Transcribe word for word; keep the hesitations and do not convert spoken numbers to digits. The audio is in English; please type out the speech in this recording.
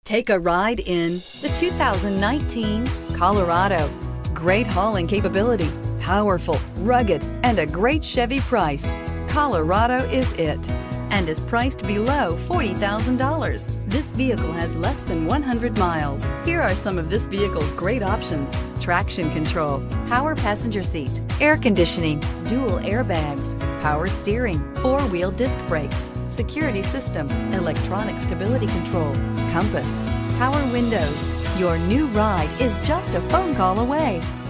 Take a ride in the two thousand nineteen Colorado. Great hauling capability, powerful, rugged, and a great Chevy price. Colorado is it, and is priced below forty thousand dollars. This vehicle has less than one hundred miles. Here are some of this vehicle's great options: traction control, power passenger seat, air conditioning, dual airbags, power steering, four-wheel disc brakes, security system, electronic stability control, compass, power windows. Your new ride is just a phone call away.